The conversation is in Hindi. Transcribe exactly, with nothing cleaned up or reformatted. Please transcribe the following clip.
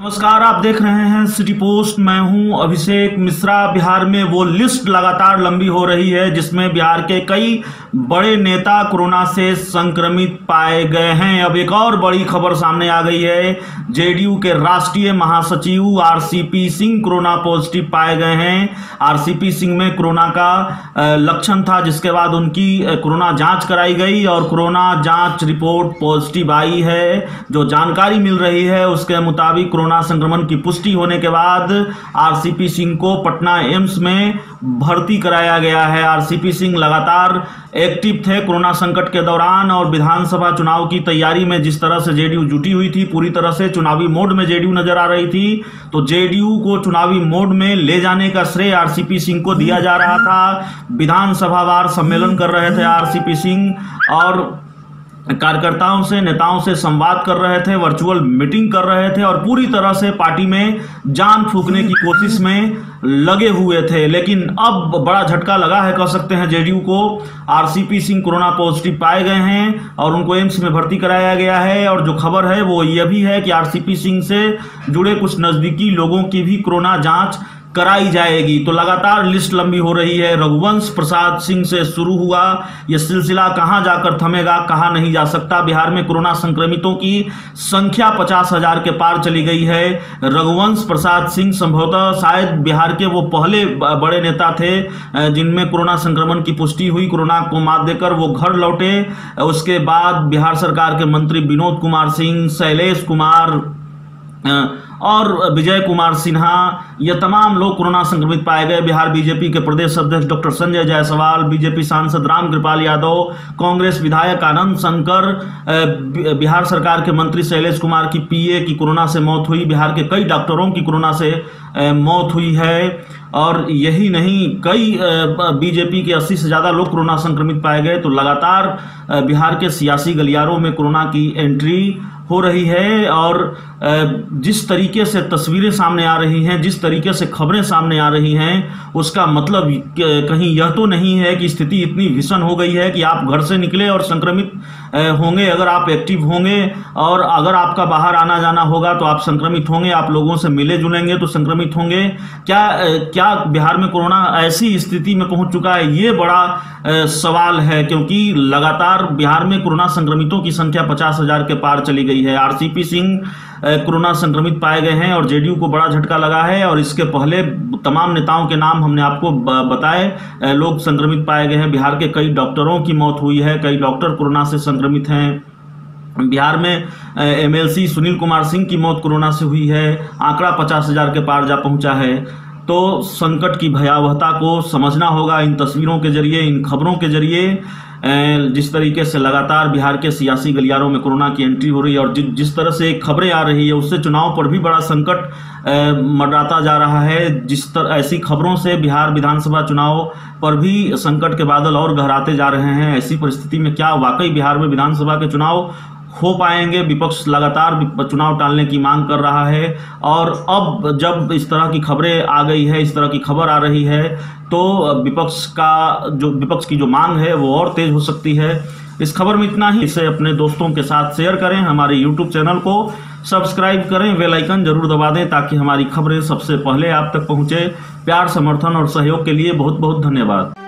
नमस्कार, आप देख रहे हैं सिटी पोस्ट। मैं हूं अभिषेक मिश्रा। बिहार में वो लिस्ट लगातार लंबी हो रही है जिसमें बिहार के कई बड़े नेता कोरोना से संक्रमित पाए गए हैं। अब एक और बड़ी खबर सामने आ गई है। जेडीयू के राष्ट्रीय महासचिव आरसीपी सिंह कोरोना पॉजिटिव पाए गए हैं। आरसीपी सिंह में कोरोना का लक्षण था, जिसके बाद उनकी कोरोना जांच कराई गई और कोरोना जांच रिपोर्ट पॉजिटिव आई है। जो जानकारी मिल रही है उसके मुताबिक कोरोना संक्रमण की पुष्टि होने के बाद आरसीपी सिंह को पटना एम्स में भर्ती कराया गया है। आरसीपी सिंह लगातार एक्टिव थे कोरोना संकट के दौरान और विधानसभा चुनाव की तैयारी में जिस तरह से जेडीयू जुटी हुई थी, पूरी तरह से चुनावी मोड में जेडीयू नजर आ रही थी। तो जेडीयू को चुनावी मोड में ले जाने का श्रेय आरसीपी सिंह को दिया जा रहा था। विधानसभावार सम्मेलन कर रहे थे आरसीपी सिंह और कार्यकर्ताओं से, नेताओं से संवाद कर रहे थे, वर्चुअल मीटिंग कर रहे थे और पूरी तरह से पार्टी में जान फूंकने की कोशिश में लगे हुए थे। लेकिन अब बड़ा झटका लगा है, कह सकते हैं जेडीयू को। आरसीपी सिंह कोरोना पॉजिटिव पाए गए हैं और उनको एम्स में भर्ती कराया गया है। और जो खबर है वो यह भी है कि आरसीपी सिंह से जुड़े कुछ नजदीकी लोगों की भी कोरोना जांच कराई जाएगी। तो लगातार लिस्ट लंबी हो रही है। रघुवंश प्रसाद सिंह से शुरू हुआ यह सिलसिला कहां जाकर थमेगा, कहा नहीं जा सकता। बिहार में कोरोना संक्रमितों की संख्या पचास हजार के पार चली गई है। रघुवंश प्रसाद सिंह संभवतः शायद बिहार के वो पहले बड़े नेता थे जिनमें कोरोना संक्रमण की पुष्टि हुई। कोरोना को मात देकर वो घर लौटे। उसके बाद बिहार सरकार के मंत्री विनोद कुमार सिंह, शैलेश कुमार और विजय कुमार सिन्हा, ये तमाम लोग कोरोना संक्रमित पाए गए। बिहार बीजेपी के प्रदेश अध्यक्ष डॉक्टर संजय जायसवाल, बीजेपी सांसद रामकृपाल यादव, कांग्रेस विधायक आनंद शंकर, बिहार सरकार के मंत्री शैलेश कुमार की पीए की कोरोना से मौत हुई। बिहार के कई डॉक्टरों की कोरोना से मौत हुई है और यही नहीं, कई बीजेपी के अस्सी से ज़्यादा लोग कोरोना संक्रमित पाए गए। तो लगातार बिहार के सियासी गलियारों में कोरोना की एंट्री हो रही है और जिस तरीके से तस्वीरें सामने आ रही हैं, जिस तरीके से खबरें सामने आ रही हैं, उसका मतलब कहीं यह तो नहीं है कि स्थिति इतनी भीषण हो गई है कि आप घर से निकले और संक्रमित होंगे। अगर आप एक्टिव होंगे और अगर आपका बाहर आना जाना होगा तो आप संक्रमित होंगे, आप लोगों से मिले जुलेंगे तो संक्रमित होंगे। क्या क्या बिहार में कोरोना ऐसी स्थिति में पहुंच चुका है? ये बड़ा सवाल है, क्योंकि लगातार बिहार में कोरोना संक्रमितों की संख्या पचास हजार के पार चली गई है। आरसीपी सिंह कोरोना संक्रमित पाए गए हैं और जेडीयू को बड़ा झटका लगा है। और इसके पहले तमाम नेताओं के नाम हमने आपको बताए, लोग संक्रमित पाए गए हैं। बिहार के कई डॉक्टरों की मौत हुई है, कई डॉक्टर कोरोना से संक्रमित हैं। बिहार में एमएलसी सुनील कुमार सिंह की मौत कोरोना से हुई है। आंकड़ा पचास हजार के पार जा पहुंचा है। तो संकट की भयावहता को समझना होगा इन तस्वीरों के जरिए, इन खबरों के जरिए। जिस तरीके से लगातार बिहार के सियासी गलियारों में कोरोना की एंट्री हो रही है और जि, जिस तरह से खबरें आ रही है, उससे चुनाव पर भी बड़ा संकट मंडराता जा रहा है। जिस तरह ऐसी खबरों से बिहार विधानसभा चुनाव पर भी संकट के बादल और गहराते जा रहे हैं। ऐसी परिस्थिति में क्या वाकई बिहार में विधानसभा के चुनाव हो पाएंगे? विपक्ष लगातार चुनाव टालने की मांग कर रहा है और अब जब इस तरह की खबरें आ गई है, इस तरह की खबर आ रही है, तो विपक्ष का जो विपक्ष की जो मांग है वो और तेज हो सकती है। इस खबर में इतना ही। इसे अपने दोस्तों के साथ शेयर करें, हमारे यूट्यूब चैनल को सब्सक्राइब करें, बेल आइकन जरूर दबा दें ताकि हमारी खबरें सबसे पहले आप तक पहुंचे। प्यार, समर्थन और सहयोग के लिए बहुत बहुत धन्यवाद।